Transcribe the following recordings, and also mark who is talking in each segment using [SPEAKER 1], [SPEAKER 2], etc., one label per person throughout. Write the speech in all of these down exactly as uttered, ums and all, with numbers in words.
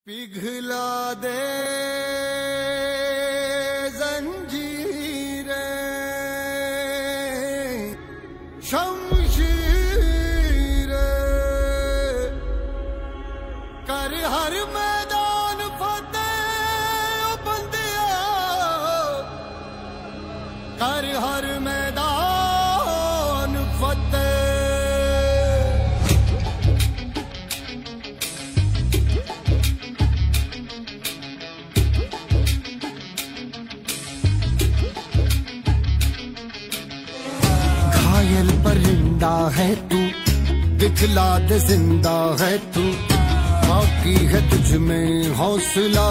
[SPEAKER 1] पिघला दे जंजीरें शमशीरें कर हर मैदान फतेह बंदिया कर हर मैदान फतेह। घायल परिंदा है तू, दिखला दे जिंदा है तू, बाकी है तुझ में हौसला।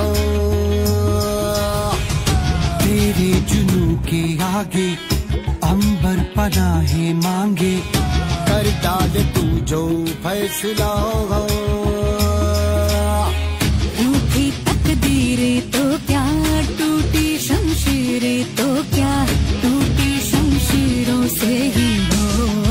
[SPEAKER 1] तेरे जुनू के आगे अंबर पनाहे मांगे, कर डाले तू जो फैसला।
[SPEAKER 2] रूठी तकदीरें तो क्या, टूटी शमशीरें तो क्या, टूटी शमशीरों से ही हो।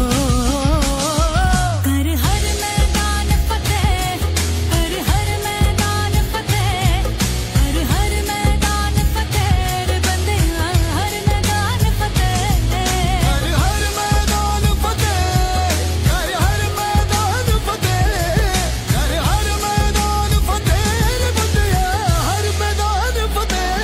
[SPEAKER 2] कर हर मैदान फतेह, कर हर मैदान फतेह, कर हर मैदान फतेह रे बंदे, हर मैदान फतेह।
[SPEAKER 1] कर हर मैदान फतेह, कर हर मैदान फतेह, कर हर मैदान फतेह रे बंदे, हर मैदान फतेह।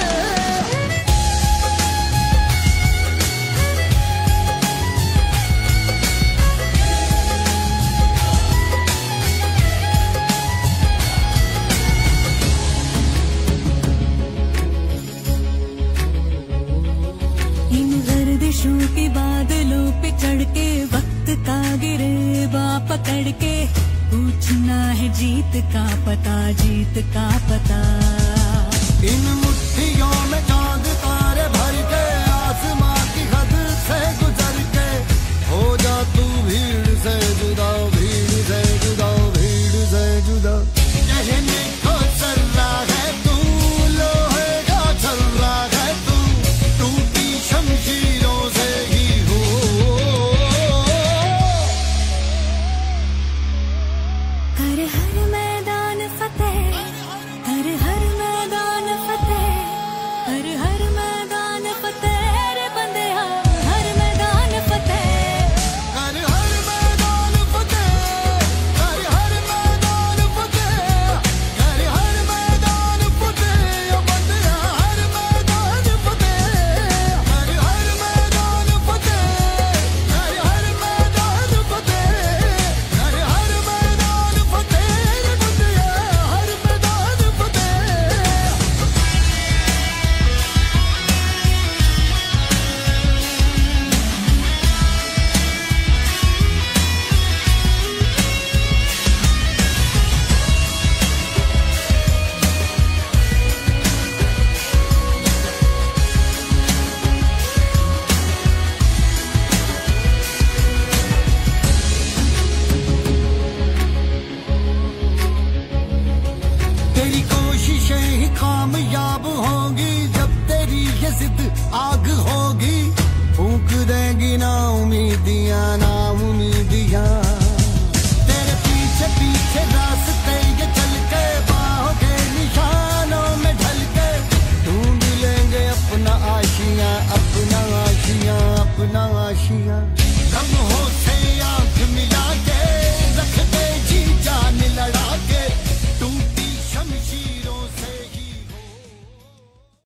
[SPEAKER 2] इन गर्दिशों के बादलों पे चढ़ के, वक्त का गिरेबा पकड़ के, पूछना है जीत का पता, जीत का पता।
[SPEAKER 1] इन मुट्ठियों में चांद तारे भर के, आसमां की हद से गुजर के, हो जा तू भीड़ से जुदा, भीड़ से जुदा, भीड़ से जुदा। कहने को चल रहा है तू, लोहे का चल रहा है तू, टूटी शमशीरों से ही हो।
[SPEAKER 2] कर हर मैदान फतेह, कर हर मैदान फतेह, कर हर मैदान फतेह रे बंदे, हर मैदान फतेह।
[SPEAKER 1] कर हर मैदान फतेह, कर हर मैदान फतेह, कर हर मैदान फतेह ओ बंदिया, हर मैदान फतेह। कर हर मैदान फतेह, कर हर मैदान फतेह, कर हर मैदान फतेह रे बंदिया, हर मैदान फतेह। तेरी कोशिशें ही कामयाब होंगी, जब तेरी ये जिद